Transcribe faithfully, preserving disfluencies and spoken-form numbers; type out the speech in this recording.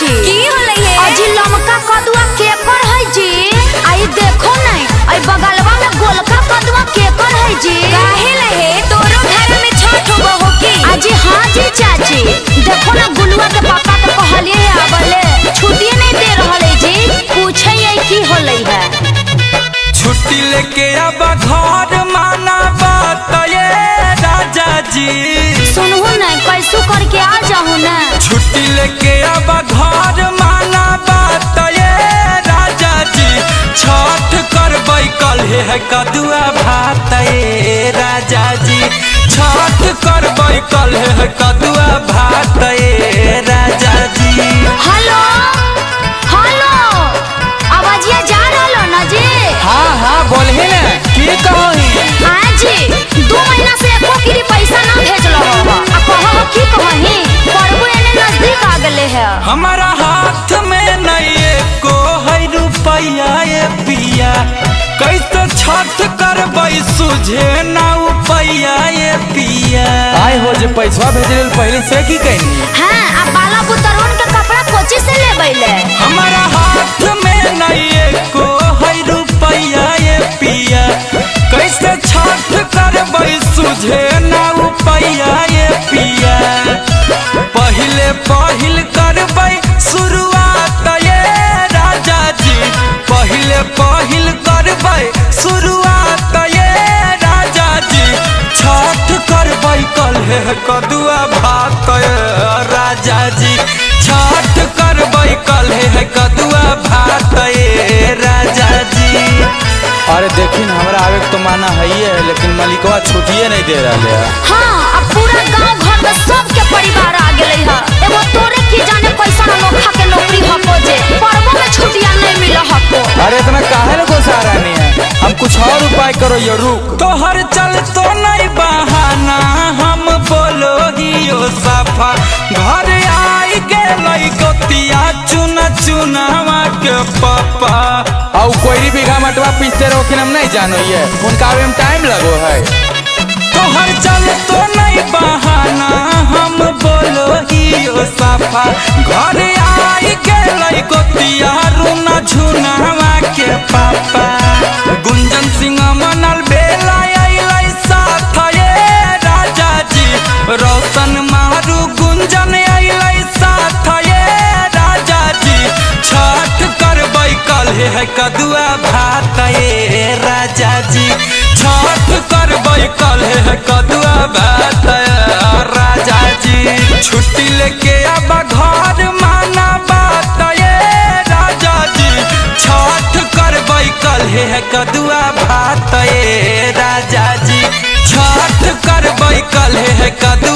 जी की होले है? अजी लमका कदुआ केकर है जी? आई देखो नहीं, आई बगलवा में गोलका कदुआ केकर है जी? काहे लहे तोरो घर में छठ होबो हो की? अजी हाँ जी चाची, देखो ना गुलुआ के पापा के कहलिए है आबले, छुट्टी नहीं दे रहले जी, पूछे ये की होले है? छुट्टी लेके अब घर माना बताए राजा जी। सुनू ना कैसू करके आ जाओ ना। छुट्टी लेके अब घर माना बताए राजा जी। छठ करबै कल्हे है कदुआ भात ए राजा जी। छठ करबै कल्हे है कदुआ भात ए राजा जी। हेलो हेलो आवाजिया जा रहलो ना जी? हाँ हाँ बोलही ना की कहोही? हाँ जी दो महीना से एको किरी पैसा ना भेजलो हो आ कहो की कहोही परबो एने नजदीक आ गेले है। हमारा हाथ में नहीं एको है रुपया ए पिया। कैसे छठ करबै सुझे ना उपैया ए पिया। आए हो जो पैसा भेजले पहले से की कहनी? हां अब बाला पुतरवन के कपड़ा कोची से लेबैले? हमारा हाथ में नहीं एको है रुपया ए पिया। कैसे छठ करबै सुझे ना उपैया ए पिया। पहिले पहिल करबै शुरुआत ए राजा जी। पहिले पहिल करबै शुरुआत ए राजा जी। छठ करबै कल्हे कदुआ भात ए राजा जी। छठ करबै कल्हे कदुआ भात ए राजा जी। अरे देखी ना हमरा आवे तो माना है है, लेकिन मालिकवा छुट्टिए नहीं दे रहा है। हां अब पूरा गांव घर में सबके परिवार आ गेलै है। एगो तोरे की जाने पैसा अनोखा के नौकरी हको जे परबो में छुट्टियां नहीं मिल हको। अरे इतना काहे न को सहारा नहीं है? हम कुछ और उपाय करो ये रुक। तोहर चल तो नहीं बहाना हम बोलो हियो सफा। घर आई गेलै गोतिया चुना चुनावा के पापा। और कोई बीघा मटवा पीसते रहो कि हम नहीं जानो ये उनका आवे में टाइम लगो है। तोहर चल तो नहीं बहाना हम बोलो हियो सफा। घर आई गेलै गोतिया रुना झुनावा के पापा। गुंजन सिंह मनल बेला अइलै साथ ए राजा जी। रोशन मारू गुंजन अइलै साथ ए राजा जी। छठ करबै कल्हे है कदुआ भात ए राजा जी। छठ करबै कल्हे है कदुआ भात ए राजा जी। छुट्टी लेके अब घर माना बात ए राजा जी। छठ करबै कल्हे है कदुआ भात ए राजा जी। छठ करबै कल्हे है कदुआ